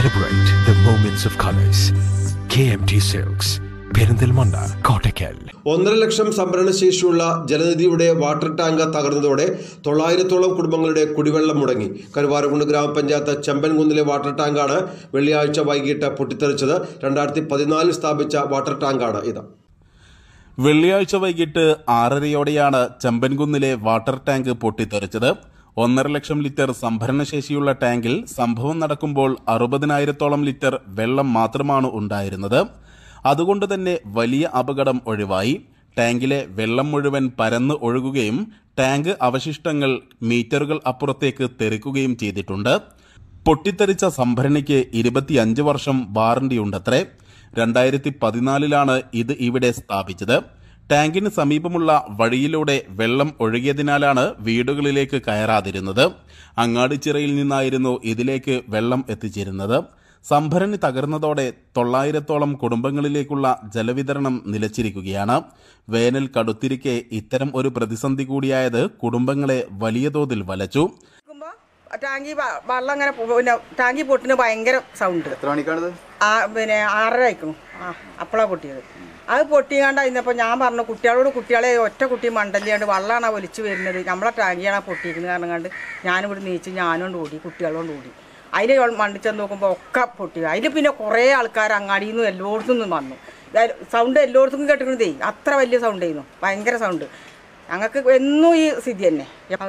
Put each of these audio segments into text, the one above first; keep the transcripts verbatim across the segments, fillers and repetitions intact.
Celebrate the moments of colors. K M T Silks, Perinthalmanna, Kottakkal. ഒന്നര ലക്ഷം സംഭരണശേഷിയുള്ള ജലനിധിയുടെ water tank തകർന്നതോടെ തൊള്ളായിരത്തോളം കുടുംബങ്ങളുടെ കുടിവെള്ളം മുടങ്ങി. കരുവാരക്കുണ്ട് ഗ്രാമപഞ്ചായത്ത് ചെമ്പൻകുന്നിലെ വാട്ടർ ടാങ്കാണ് വെള്ളിയാഴ്ച വൈകിട്ട് പൊട്ടിത്തെറിച്ചത്. രണ്ടായിരത്തി പതിനാലിൽ സ്ഥാപിച്ച വാട്ടർ ടാങ്കാണ് ഇത്. വെള്ളിയാഴ്ച വൈകിട്ട് ആറരയോടെയാണ് ചെമ്പൻകുന്നിലെ വാട്ടർ ടാങ്ക് പൊട്ടിത്തെറിച്ചത്. ഒന്നര ലക്ഷം ലിറ്റർ സംഭരണശേഷിയുള്ള ടാങ്കിൽ സംഭവം നടക്കുമ്പോൾ അറുപതിനായിരത്തോളം ലിറ്റർ വെള്ളം മാത്രമാണ് ഉണ്ടായിരുന്നത്. അതുകൊണ്ട് തന്നെ വലിയ അപകടം ഒഴിവായി. ടാങ്കിലെ വെള്ളം മുഴുവൻ പരന്ന് ഒഴുകുകയും ടാങ്ക് അവശിഷ്ടങ്ങൾ മീറ്ററുകൾ അപ്പുറത്തേക്ക് തെറിക്കുകയും ചെയ്തിട്ടുണ്ട്. പൊട്ടിത്തെറിച്ച സംഭരണിക്ക് ഇരുപത്തിയഞ്ച് വർഷം വാറണ്ടിയുണ്ടത്രേ. രണ്ടായിരത്തി പതിനാലിലാണ് ഇത് ഇവിടെ സ്ഥാപിച്ചത്. ടാങ്കിന് സമീപമുള്ള വഴിയിലൂടെ വെള്ളം ഒഴുകിയതിനാലാണ് വീടുകളിലേക്ക് കയറാതിരുന്നത്. അങ്ങാടിച്ചിറയിൽ നിന്നായിരുന്നു ഇതിലേക്ക് വെള്ളം എത്തിച്ചിരുന്നത്. സംഭരണി തകർന്നതോടെ തൊള്ളായിരത്തോളം കുടുംബങ്ങളിലേക്കുള്ള ജലവിതരണം നിലച്ചിരിക്കുകയാണ്. വേനൽ കടുത്തിരിക്കെ ഇത്തരം ഒരു പ്രതിസന്ധി കൂടിയായത് കുടുംബങ്ങളെ വലിയ തോതിൽ വലച്ചു. ടാങ്കി വെള്ളം അങ്ങനെ പിന്നെ ടാങ്കി പൊട്ടിന് ഭയങ്കര സൗണ്ട്. എത്ര മണിക്കാണത്? ആ പിന്നെ ആറര ആയിക്കണു. ആ അപ്പോഴാണ് പൊട്ടിയത്. അത് പൊട്ടിയാണ്ട് അതിനപ്പോൾ ഞാൻ പറഞ്ഞു കുട്ടികളോട്, കുട്ടികളെ ഒറ്റ കുട്ടി മണ്ടല്ലാണ്ട് വെള്ളമാണ് ഒലിച്ച് വരുന്നത്, നമ്മളെ ടാങ്കിയാണ് പൊട്ടിയിരിക്കുന്നത് കാരണം കണ്ട് ഞാനിവിടെ നീച്ച് ഞാനോണ്ട് ഓടി, കുട്ടികളോണ്ട് ഓടി. അതിൽ മണ്ടിച്ചെന്ന് നോക്കുമ്പോൾ ഒക്കെ പൊട്ടി. അതിൽ പിന്നെ കുറേ ആൾക്കാർ അങ്ങാടിയിൽ നിന്നും എല്ലായിടത്തു നിന്നും വന്നു. സൗണ്ട് എല്ലായിടത്തും കേട്ടിരുന്നതേ അത്ര വലിയ സൗണ്ട് ആയിരുന്നു, ഭയങ്കര സൗണ്ട്. ഞങ്ങൾക്ക് എന്നും ഈ സ്ഥിതി തന്നെ.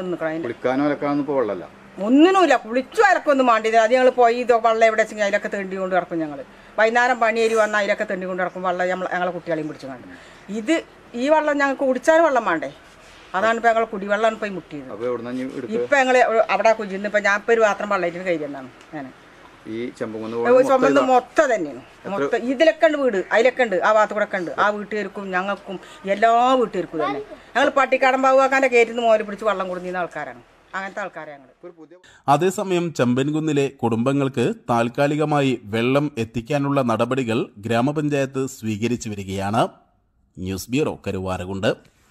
നിൽക്കണം ഒന്നിനുമില്ല, കുളിച്ചു അലക്കൊന്നും വേണ്ടിയത്. അത് ഞങ്ങൾ പോയി ഇത് വെള്ളം എവിടെ വെച്ചെങ്കിൽ അതിലൊക്കെ തെണ്ടി കൊണ്ട് കിടക്കും. ഞങ്ങൾ വൈകുന്നേരം പണിയേരി വന്നാൽ അതിലൊക്കെ തെണ്ടി കൊണ്ട് കിടക്കും. വെള്ളം നമ്മൾ ഞങ്ങളെ കുട്ടികളെയും പിടിച്ചു കണ്ട്. ഇത് ഈ വെള്ളം ഞങ്ങൾക്ക് കുടിച്ചാലും വെള്ളം വേണ്ടേ, അതാണ് ഇപ്പോൾ ഞങ്ങൾ കുടിവെള്ളമാണ് പോയി മുട്ടിയത്. ഇപ്പം ഞങ്ങൾ അവിടെ കുഞ്ഞിന്ന് ഇപ്പം ഞാൻ ഇപ്പോൾ ഒരു പാത്രം വെള്ളമായിട്ട് കയറി എന്നാണ് ഞാൻ ഈ ചുമന്ന് മൊത്തം തന്നെയാണ്. മൊത്തം ഇതിലൊക്കെ ഉണ്ട് വീട്, അതിലൊക്കെ ഉണ്ട്, ആ ഭാഗത്ത് കൂടെ ഒക്കെ ഉണ്ട്. ആ വീട്ടുകാർക്കും ഞങ്ങൾക്കും എല്ലാ വീട്ടുകാർക്കും തന്നെ. ഞങ്ങൾ പട്ടിക്കാടൻ ബാബുവാക്കാൻ്റെ കയറ്റിൽ നിന്ന് മോര് പിടിച്ച് വെള്ളം കൊടുക്കുന്ന ആൾക്കാരാണ്. അങ്ങനത്തെ ആൾക്കാരെ ഞങ്ങൾ. അതേസമയം ചെമ്പൻകുന്നിലെ കുടുംബങ്ങൾക്ക് താൽക്കാലികമായി വെള്ളം എത്തിക്കാനുള്ള നടപടികൾ ഗ്രാമപഞ്ചായത്ത് സ്വീകരിച്ചു വരികയാണ്. News bureau, Karuvarakundu.